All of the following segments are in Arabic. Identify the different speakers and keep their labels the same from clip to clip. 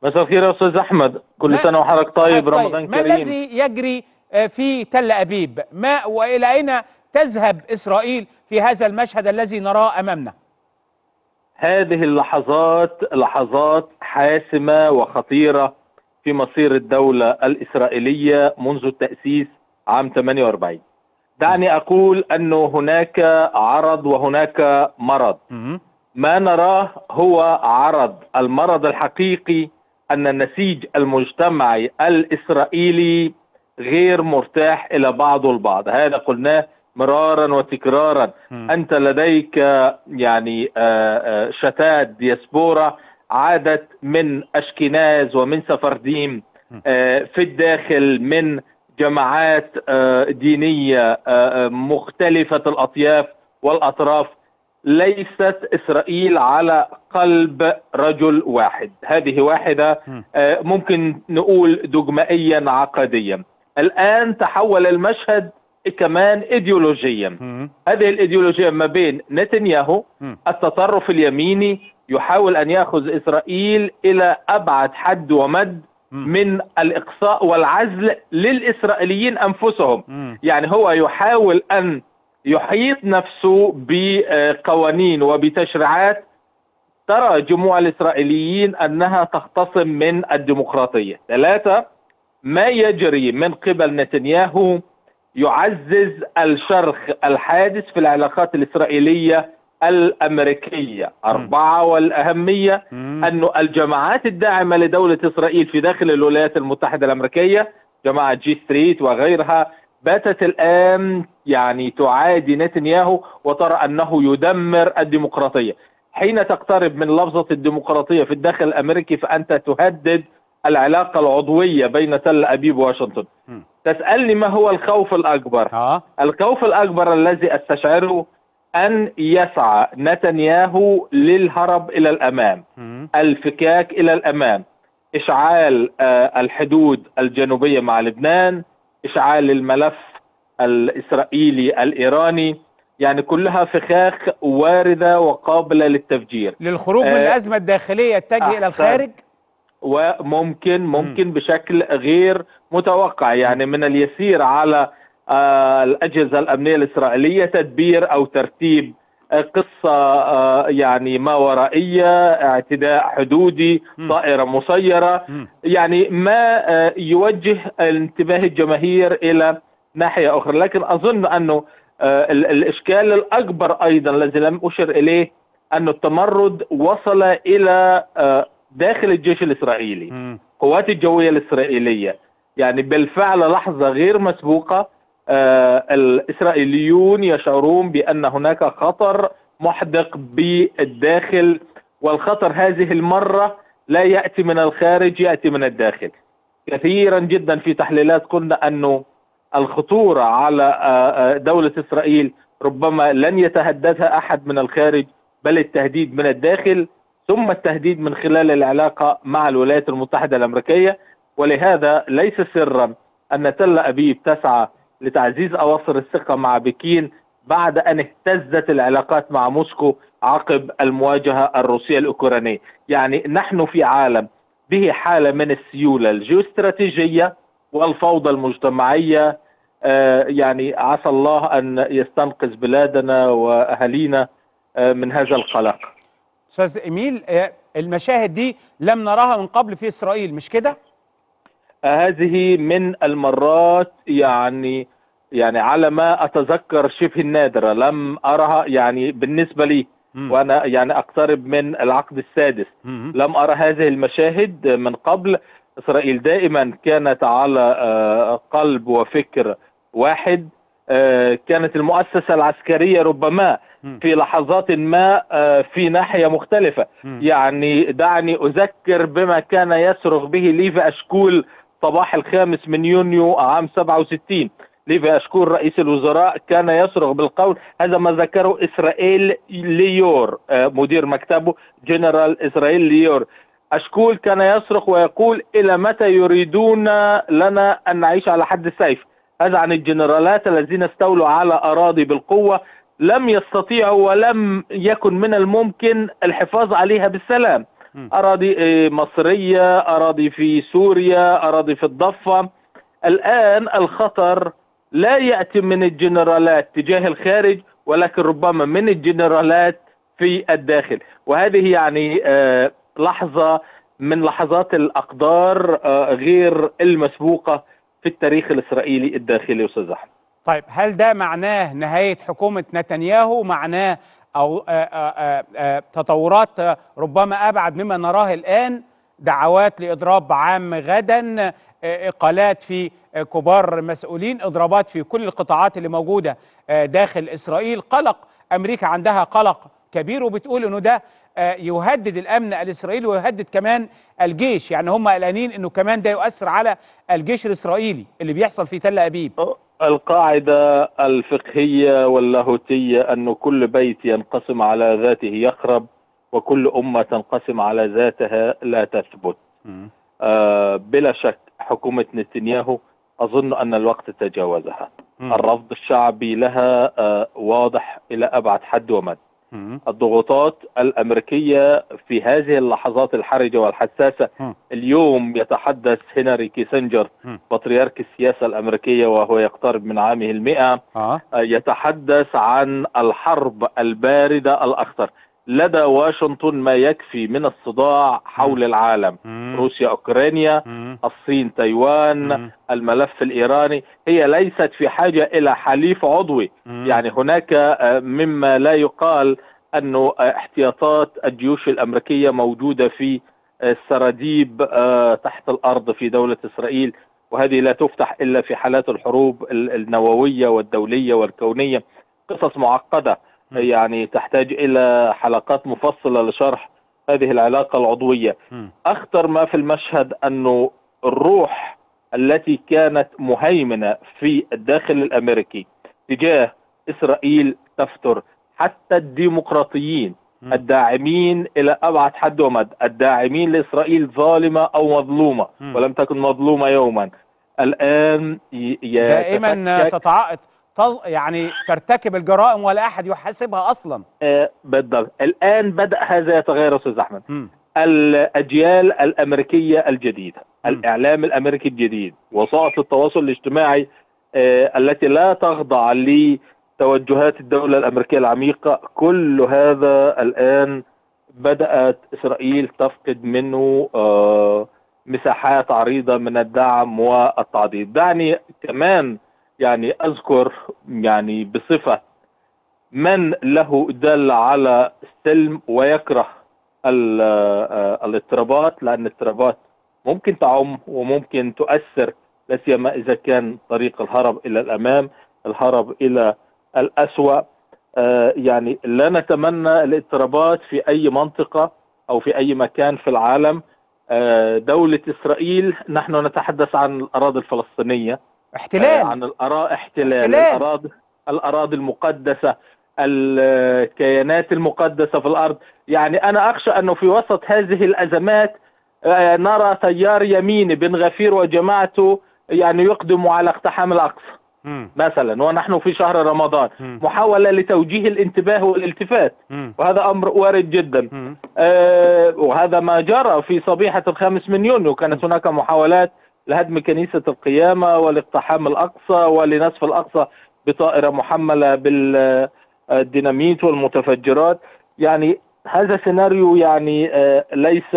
Speaker 1: مساء الخير يا استاذ احمد، كل
Speaker 2: ما
Speaker 1: سنه وحضرتك طيب،
Speaker 2: طيب،
Speaker 1: رمضان
Speaker 2: ما
Speaker 1: كريم.
Speaker 2: الذي يجري في تل أبيب؟ ما وإلى أين تذهب إسرائيل في هذا المشهد الذي نراه أمامنا؟
Speaker 1: هذه اللحظات لحظات حاسمه وخطيره في مصير الدوله الاسرائيليه منذ التاسيس عام 48. دعني اقول انه هناك عرض وهناك مرض.
Speaker 2: مم.
Speaker 1: ما نراه هو عرض. المرض الحقيقي ان النسيج المجتمعي الاسرائيلي غير مرتاح الى بعضه البعض. هذا قلناه مرارا وتكرارا. انت لديك يعني شتات دياسبورا عادت من اشكناز ومن سفرديم، في الداخل من جماعات دينية مختلفة الأطياف والأطراف. ليست إسرائيل على قلب رجل واحد، هذه واحدة. ممكن نقول دجمائيا عقديا. الآن تحول المشهد كمان إيديولوجيا. هذه الإيديولوجيا ما بين نتنياهو التطرف اليميني يحاول أن يأخذ إسرائيل إلى أبعد حد ومد من الإقصاء والعزل للإسرائيليين أنفسهم. يعني هو يحاول أن يحيط نفسه بقوانين وبتشريعات ترى جموع الإسرائيليين أنها تختصم من الديمقراطية. ثلاثة، ما يجري من قبل نتنياهو يعزز الشرخ الحادث في العلاقات الإسرائيلية الأمريكية. أربعة، والأهمية أن الجماعات الداعمة لدولة إسرائيل في داخل الولايات المتحدة الأمريكية، جماعة جي ستريت وغيرها، باتت الآن يعني تعادي نتنياهو وترى أنه يدمر الديمقراطية. حين تقترب من لفظة الديمقراطية في الداخل الأمريكي فأنت تهدد العلاقة العضوية بين تل أبيب وواشنطن. تسألني ما هو الخوف الأكبر؟ الخوف الأكبر الذي أستشعره أن يسعى نتنياهو للهرب إلى الأمام، الفكاك إلى الأمام، إشعال الحدود الجنوبية مع لبنان، إشعال الملف الإسرائيلي الإيراني، يعني كلها فخاخ واردة وقابلة للتفجير.
Speaker 2: للخروج من الأزمة الداخلية يتجه إلى الخارج،
Speaker 1: وممكن بشكل غير متوقع. يعني من اليسير على الأجهزة الأمنية الإسرائيلية تدبير أو ترتيب قصة يعني ما ورائية، اعتداء حدودي، طائرة مسيرة، يعني ما يوجه انتباه الجماهير إلى ناحية أخرى. لكن أظن أنه الإشكال الأكبر أيضا الذي لم أشر إليه أن التمرد وصل إلى داخل الجيش الإسرائيلي، قوات الجوية الإسرائيلية. يعني بالفعل لحظة غير مسبوقة الإسرائيليون يشعرون بأن هناك خطر محدق بالداخل، والخطر هذه المرة لا يأتي من الخارج، يأتي من الداخل. كثيرا جدا في تحليلات قلنا أنه الخطورة على دولة إسرائيل ربما لن يتهددها أحد من الخارج، بل التهديد من الداخل، ثم التهديد من خلال العلاقة مع الولايات المتحدة الأمريكية. ولهذا ليس سرا أن تل أبيب تسعى لتعزيز أواصر الثقة مع بكين بعد أن اهتزت العلاقات مع موسكو عقب المواجهة الروسية الأوكرانية. يعني نحن في عالم به حالة من السيولة الجيوستراتيجية والفوضى المجتمعية. يعني عسى الله أن يستنقذ بلادنا وأهالينا من هذا القلق.
Speaker 2: أستاذ إيميل، المشاهد دي لم نراها من قبل في إسرائيل، مش كده؟
Speaker 1: هذه من المرات يعني على ما أتذكر شبه النادرة، لم أرها يعني بالنسبة لي، وأنا يعني أقترب من العقد السادس. لم أرى هذه المشاهد من قبل. إسرائيل دائما كانت على قلب وفكر واحد. كانت المؤسسة العسكرية ربما في لحظات ما في ناحية مختلفة. يعني دعني أذكر بما كان يصرخ به ليفي أشكول صباح الخامس من يونيو عام 67. ليفي أشكول رئيس الوزراء كان يصرخ بالقول، هذا ما ذكره إسرائيل ليور مدير مكتبه، جنرال إسرائيل ليور. أشكول كان يصرخ ويقول إلى متى يريدون لنا أن نعيش على حد السيف؟ هذا عن الجنرالات الذين استولوا على أراضي بالقوة لم يستطيعوا ولم يكن من الممكن الحفاظ عليها بالسلام. أراضي مصرية، أراضي في سوريا، أراضي في الضفة. الآن الخطر لا يأتي من الجنرالات تجاه الخارج، ولكن ربما من الجنرالات في الداخل. وهذه يعني لحظة من لحظات الأقدار غير المسبوقة في التاريخ الإسرائيلي الداخلي أستاذ أحمد.
Speaker 2: طيب هل ده معناه نهاية حكومة نتنياهو؟ معناه أو تطورات ربما أبعد مما نراه الآن؟ دعوات لإضراب عام غدا، إقالات في كبار مسؤولين، إضرابات في كل القطاعات اللي موجودة داخل إسرائيل، قلق. أمريكا عندها قلق كبير وبتقول إنه ده يهدد الأمن الإسرائيلي ويهدد كمان الجيش. يعني هم قلقانين إنه كمان ده يؤثر على الجيش الإسرائيلي اللي بيحصل في تل أبيب.
Speaker 1: القاعدة الفقهية واللاهوتية أن كل بيت ينقسم على ذاته يخرب، وكل أمة تنقسم على ذاتها لا تثبت. بلا شك حكومة نتنياهو أظن أن الوقت تجاوزها. الرفض الشعبي لها واضح إلى أبعد حد ومد. الضغوطات الأمريكية في هذه اللحظات الحرجة والحساسة. اليوم يتحدث هنري كيسنجر بطريرك السياسة الأمريكية وهو يقترب من عامه 100 يتحدث عن الحرب الباردة الأخطر. لدى واشنطن ما يكفي من الصداع حول العالم. روسيا أوكرانيا، الصين تايوان، الملف الإيراني. هي ليست في حاجة إلى حليف عضوي. يعني هناك مما لا يقال أنه احتياطات الجيوش الأمريكية موجودة في السراديب تحت الأرض في دولة إسرائيل، وهذه لا تفتح إلا في حالات الحروب النووية والدولية والكونية. قصص معقدة يعني تحتاج إلى حلقات مفصلة لشرح هذه العلاقة العضوية. أخطر ما في المشهد أنه الروح التي كانت مهيمنة في الداخل الأمريكي تجاه إسرائيل تفتر. حتى الديمقراطيين الداعمين إلى أبعد حد ومد، الداعمين لإسرائيل ظالمة أو مظلومة ولم تكن مظلومة يوما، الآن
Speaker 2: دائما يعني ترتكب الجرائم ولا أحد يحاسبها أصلا.
Speaker 1: بالضبط. الآن بدأ هذا يتغير أستاذ أحمد. الأجيال الأمريكية الجديدة، الإعلام الأمريكي الجديد، وسائل التواصل الاجتماعي التي لا تخضع لتوجهات الدولة الأمريكية العميقة، كل هذا الآن بدأت إسرائيل تفقد منه مساحات عريضة من الدعم والتعضيد. دعني كمان يعني أذكر يعني بصفة من له دل على السلم ويكره الاضطرابات، لأن الاضطرابات ممكن تعم وممكن تؤثر، لا سيما إذا كان طريق الهرب إلى الأمام، الهرب إلى الأسوأ. يعني لا نتمنى الاضطرابات في أي منطقة أو في أي مكان في العالم. دولة إسرائيل، نحن نتحدث عن الأراضي الفلسطينية،
Speaker 2: احتلال،
Speaker 1: عن احتلال الأراضي المقدسة، الكيانات المقدسة في الأرض. يعني أنا أخشى أنه في وسط هذه الأزمات نرى تيار يميني بن غفير وجماعته يعني يقدم على اقتحام الأقصى مثلا، ونحن في شهر رمضان، محاولة لتوجيه الانتباه والالتفات، وهذا أمر وارد جدا. وهذا ما جرى في صبيحة 5 من يونيو. كانت هناك محاولات لهدم كنيسة القيامة ولاقتحام الأقصى ولنسف الأقصى بطائرة محملة بالديناميت والمتفجرات. يعني هذا سيناريو يعني ليس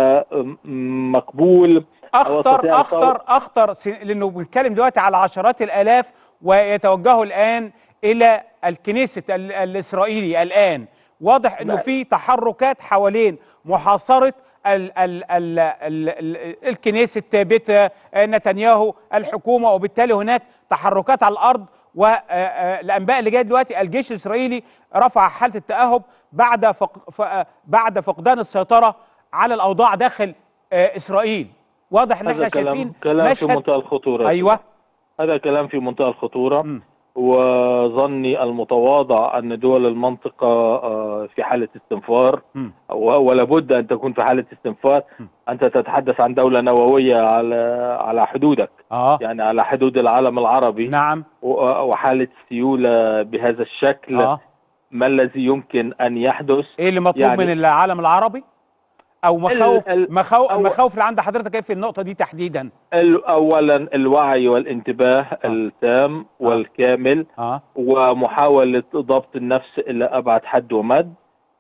Speaker 1: مقبول.
Speaker 2: أخطر لأنه بنتكلم دلوقتي على عشرات الآلاف ويتوجهوا الآن إلى الكنيسة الإسرائيلي. الآن واضح أنه في تحركات حوالين محاصرة الكنيسة بيت نتنياهو، الحكومة، وبالتالي هناك تحركات على الأرض. والأنباء اللي جايه دلوقتي الجيش الإسرائيلي رفع حالة التأهب بعد فقدان السيطرة على الأوضاع داخل إسرائيل. واضح ان احنا شايفين
Speaker 1: كلام مشهد في منتهى الخطورة.
Speaker 2: أيوة،
Speaker 1: هذا كلام في منتهى الخطورة. وظني المتواضع أن دول المنطقة في حالة استنفار، ولا بد أن تكون في حالة استنفار. أنت تتحدث عن دولة نووية على حدودك، يعني على حدود العالم العربي.
Speaker 2: نعم.
Speaker 1: وحالة سيولة بهذا الشكل، ما الذي يمكن أن يحدث؟
Speaker 2: إيه اللي مطلوب يعني من العالم العربي؟ او المخاوف اللي عند حضرتك ايه في النقطه دي تحديدا؟
Speaker 1: اولا الوعي والانتباه التام والكامل، ومحاوله ضبط النفس الى ابعد حد ومد،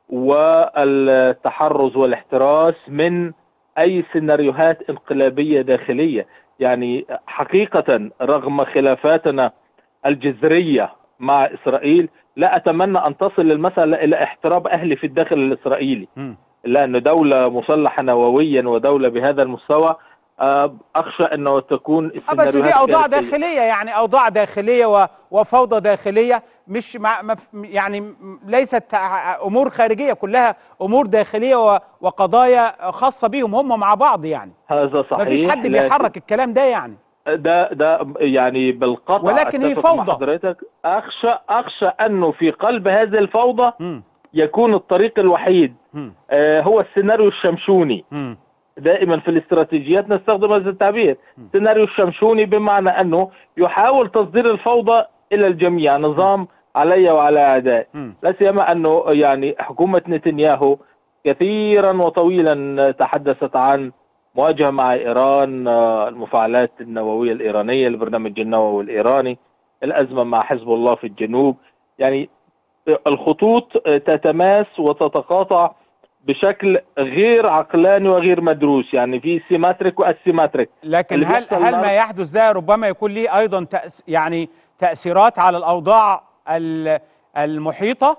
Speaker 1: والتحرز والاحتراس من اي سيناريوهات انقلابيه داخليه. يعني حقيقه رغم خلافاتنا الجذريه مع اسرائيل، لا اتمنى ان تصل المساله الى احتراب اهلي في الداخل الاسرائيلي، لأن دولة مسلحة نوويا ودولة بهذا المستوى أخشى أنه تكون السيناريوهات
Speaker 2: بس دي أوضاع داخلية، يعني أوضاع داخلية وفوضى داخلية، مش يعني ليست أمور خارجية، كلها أمور داخلية وقضايا خاصة بهم هم مع بعض. يعني
Speaker 1: هذا صحيح،
Speaker 2: مفيش حد بيحرك الكلام ده يعني.
Speaker 1: ده يعني بالقطع،
Speaker 2: ولكن هي فوضى.
Speaker 1: حضرتك أخشى أنه في قلب هذه الفوضى يكون الطريق الوحيد هو السيناريو الشمشوني. دائما في الاستراتيجيات نستخدم هذا التعبير، السيناريو الشمشوني، بمعنى أنه يحاول تصدير الفوضى إلى الجميع، نظام علي وعلى أعدائي. لا سيما أنه يعني حكومة نتنياهو كثيرا وطويلا تحدثت عن مواجهة مع إيران، المفاعلات النووية الإيرانية، البرنامج النووي الإيراني، الأزمة مع حزب الله في الجنوب. يعني الخطوط تتماس وتتقاطع بشكل غير عقلاني وغير مدروس، يعني في سيماتريك واسيماتريك.
Speaker 2: لكن هل ما يحدث ده ربما يكون ليه ايضا يعني تأثيرات على الاوضاع المحيطة؟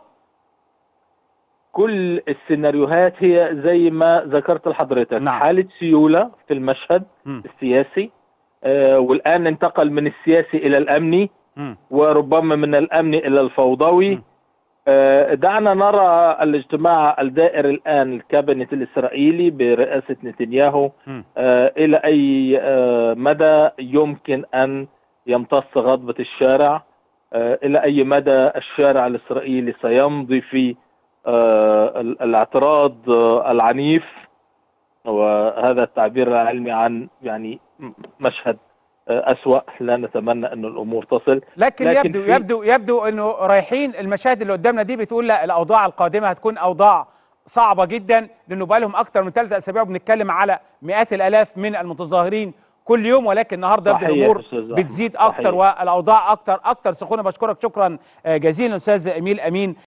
Speaker 1: كل السيناريوهات هي زي ما ذكرت لحضرتك،
Speaker 2: نعم.
Speaker 1: حالة سيولة في المشهد السياسي، والآن انتقل من السياسي إلى الأمني، وربما من الأمني إلى الفوضوي. دعنا نرى الاجتماع الدائر الآن الكابينت الإسرائيلي برئاسة نتنياهو إلى أي مدى يمكن أن يمتص غضبة الشارع، إلى أي مدى الشارع الإسرائيلي سيمضي في الاعتراض العنيف، وهذا التعبير العلمي عن يعني مشهد أسوأ. لا نتمنى أن الأمور تصل،
Speaker 2: لكن يبدو أنه رايحين المشاهد اللي قدامنا دي بتقول لا، الأوضاع القادمة هتكون أوضاع صعبة جدا، لأنه بقى لهم أكتر من 3 أسابيع بنتكلم على مئات الآلاف من المتظاهرين كل يوم، ولكن النهارده يبدو الأمور بتزيد أكتر والأوضاع أكتر سخونة. بشكرك شكرا جزيلا أستاذ إيميل أمين.